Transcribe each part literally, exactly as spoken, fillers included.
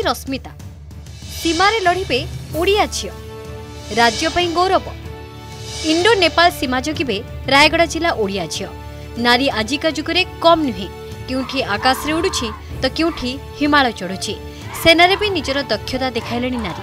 रश्मिता सीमारे लड़िबे ओडिया झियो राज्य पई गौरव इंडो नेपाल सीमा जगिबे रायगड़ा जिला ओडिया झियो नारी आजिका जुगरे कम नुहे क्योंठी आकाश रे उडुछि तो क्योंठी हिमालय चढ़ुछि सेनारे भी निजर दक्षता देखाइलेनी नारी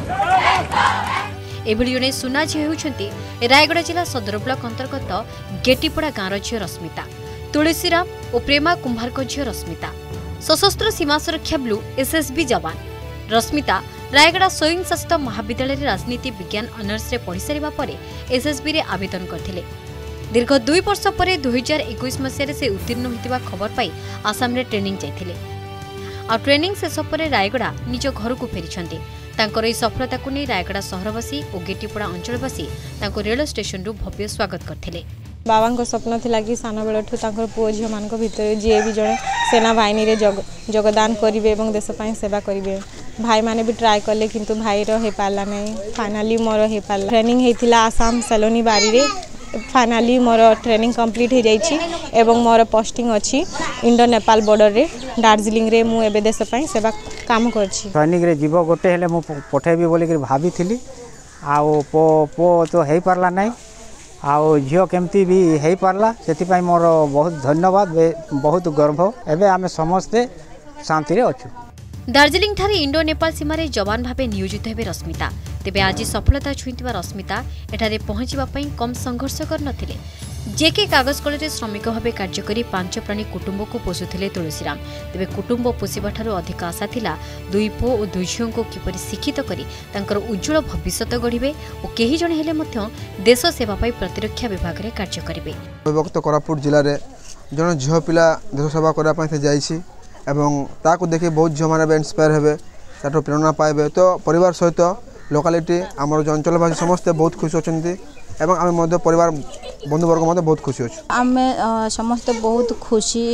एभली जने सुना झियो हेउछंती रायगड़ा जिला सदर ब्लॉक अंतर्गत गेटीपड़ा गाँव झियो रश्मिता तुलसीराम और प्रेमा कुंभार को झियो रश्मिता सशस्त्र सीमा सुरक्षा ब्लू एसएसबी जवान रश्मिता रायगड़ा स्वयं शासित महाविद्यालय राजनीति विज्ञान अनर्स रे पढ़ी सारिबा परे एसएसबी रे आवेदन करथिले दीर्घ दुई वर्ष पर दुई हजार इक्कीस मसीह से उत्तीर्ण होता खबर पाई आसाम रे ट्रेनिंग जाइथिले आ ट्रेनिंग शेष पर रायगड़ा निज घर को फेरी तांकर एही सफलता को नहीं रायगड़ा सहरवासी और गेटीपड़ा अंचलवासी तांको रेल स्टेशन रु भव्य स्वागत करथिले। बाबा को स्वप्न थिला कि सान बेलठू तांकर पुओ झियो मान भितर जी भी जड़े सेना बाहिनी रे जग, जगदान करिवे एवं देश पई सेवा करिवे भाई माने भी ट्राई करले किंतु भाई रो हे पाला नहीं फाइनली मोर हे पाला ट्रेनिंग हेतिला आसाम सलोनी बारी रे फाइनली मोर ट्रेनिंग कंप्लीट हो जाइछि एवं मोर पोस्टिंग अछि इंडो नेपाल बॉर्डर रे दार्जिलिंग रे मु एबे देश पई सेवा काम करछि ट्रेनिंग रे जीव गोटे हेले मु पठेबी बोली के भाबी थिली आउ पो पो तो हे पारला नहीं आउ झियो केमती भी हे पारला सेति पई मोर बहुत धन्यवाद बहुत गर्व एबे आमे समस्ते शांति रे अछु। दार्जिलिंग ठारे इंडो नेपाल सीमा रे जवान भावे नियोजित हेबे रश्मिता तेबे आज सफलता छुईथिबा रश्मिता एठारे पहुंचीबा पई कम संघर्ष कर नथिले जेके कागज कल रे श्रमिक भावे कार्य करी पांच प्राणी कुटुंब को पोषुथिले तुलसीराम तेबे कुटुंब पोषिबा ठारो अधिक आशा थिला दुई पो और दुई झियो को किपरि शिक्षित करी तांकर उज्जवल भविष्य गढ़िबे और केही जणे हेले मध्य देश सेवा पई प्रतिरक्षा विभाग रे कार्य करिवे। वक्त कोरापुट जिल्ला रे जण झियो पिला देश सेवा करा पई जाईछि एवं ताकू देखि बहुत झियो माने इंस्पायर हेबे ताठो प्रेरणा पाइबे तो परिवार सहित लोकालिटी आमर जो अंचलवासी समस्ते बहुत खुश अछंती एवं आमे मध्य परिवार बंधुवर्ग मध्य बहुत खुशी अच्छे आमे समस्ते बहुत खुशी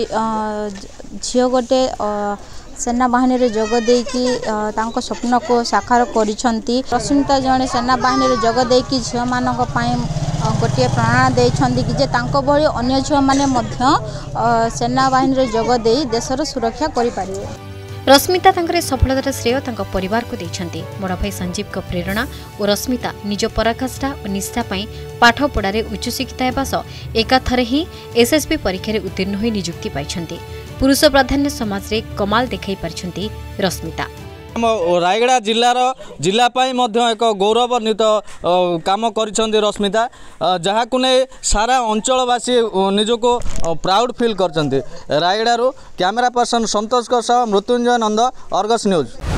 झियो गोटे सेना बाहिनी रे जोग देकी तांको स्वप्न को साकार करिसंती रश्मिता जणे सेना बाहिनी रे जोग देकी झियो मानक पई गोटे प्रेरणा देइछंती कि जे तांको भଳି अन्य झियो माने मध्य सेना बाहिनी रे जोग देई देशर सुरक्षा करि पारिबे। रश्मिता तांकर सफलतार श्रेय तांको परिवार को देइछंती बड़ भाई संजीव को प्रेरणा और रश्मिता निज पराकाष्ठा और निष्ठा पई पाठ पढ़ारे उच्च शिक्षित हेबा सह एकाथरे ही एसएसबी परीक्षा रे उत्तीर्ण होई नियुक्ति पाइछंती पुरुष प्राधान्य समाज रे कमाल देखाई पारछंती रश्मिता। रायगड़ा जिलार जिलापाई एक गौरवान्वित काम करिसेंती रश्मिता जहाँ को नहीं सारा अंचलवासी निजको प्राउड फील करछंती। रायगड़ारू कैमरा पर्सन संतोष सह मृत्युंजय नंद अर्गस न्यूज।